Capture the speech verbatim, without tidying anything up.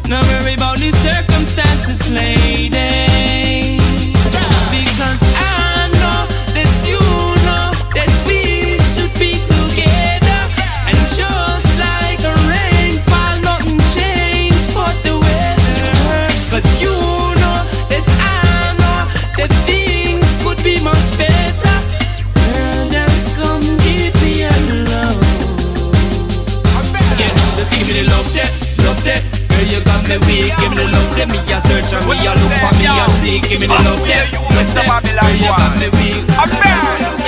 No worry about the circumstances, lady, because I know that you know that we should be together. And just like a rainfall, nothing changed but the weather. Cause you know that I know that things could be much better. Girl, just come give me a love. Yeah, just give me the love that, love that. Girl, you got me weak, give me the love that. Me a search and me a look for me a seek. Give me the love that, love that. Girl, you got me weak.